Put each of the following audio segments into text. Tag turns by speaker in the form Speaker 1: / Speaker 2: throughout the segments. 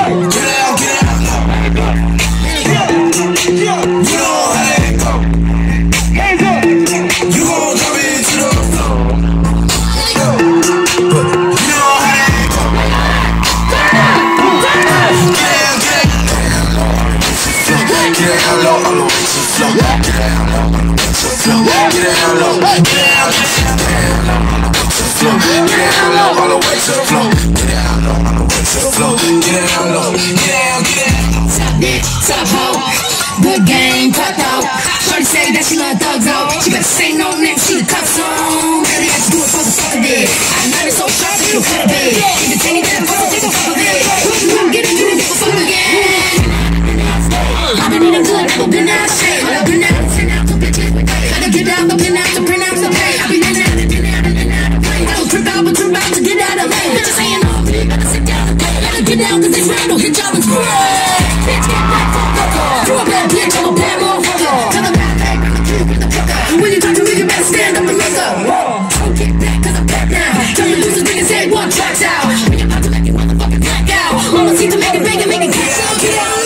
Speaker 1: Good game, cut out. Shorty say that she love thugs out. She better say no name, she the cup song. Baby, I just do it for the fuck of it. I know it's so sharp, that you cut a bit. Entertaining that fuck, take a fuck of it. You get it, you never fuck again. I've been eating good, never been out shit. I've been out, send out the bitches. Gotta get out, I've been out to print out the pay. I've been in out, I don't trip out, but trip out to get out of lane. Bitches saying no, better sit down. Gotta get out, cause this round don't hit y'all and screw. Bitch, get back, fuck up. You a bad bitch, I'm a bad motherfucker. Tell them that, hey, bring the kid, bring the fucker. And when you talk to me, you better stand up and look up. Don't get back, cause I'm back now. Tell your losers, niggas, say one track's out. When you're about to let me motherfucking black out. Mama see to make it big and make it cash out. Get out.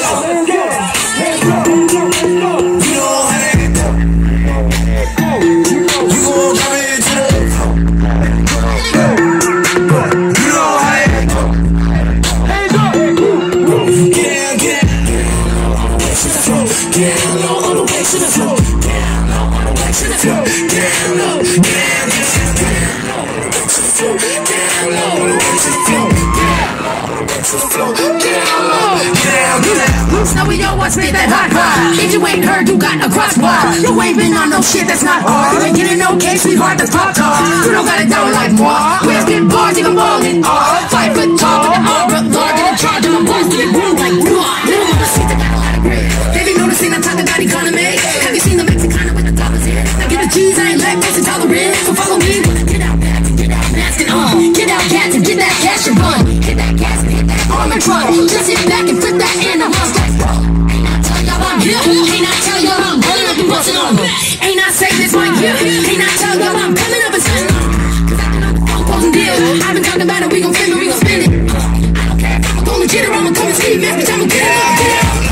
Speaker 2: Now we all want spit that hot hot. If you ain't heard, you got a crossbar. You ain't been on no shit that's not hard. You ain't getting no case, sweetheart, that's pop tart. You don't got it down like moi. Where's good bars, even ballin' all. 5 foot tall with the aura, large in the charge of my boys to get groomed like what? Little mama see that got a lot of grit. Baby, noticing I'm talking about economy. Have you seen the Mexicana with the dollars in? Now get the cheese, I ain't lactose intolerant. So follow me. Get out back and get out mask and on. Get out cats and get that cash and run. Hit that gas and hit that arm and trunk. Just hit back and flip that in the house. Ain't I tell y'all I'm rolling up and busting on them. Ain't I say this right here? Ain't I tell y'all I'm coming up and spending on them? Cause I can close and deal. I've been talking about it, we gon' flip it, we gon' spend it. I don't care if I'm gon' legit or I'ma come and see bitch, I'ma get it up, get it up.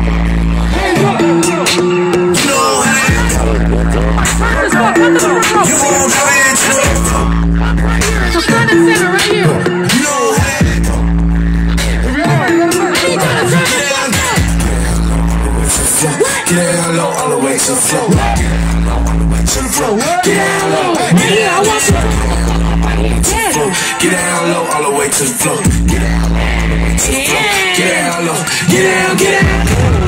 Speaker 2: You know how you won't come into it.
Speaker 3: The front and center right here.
Speaker 2: You know how get down low all the way to the floor. Get down low all the way to the floor. Get down low.
Speaker 3: Yeah, I want you.
Speaker 2: Get down low all the way to the floor. Get down low all the way to the floor. Get down low. Get down, get down.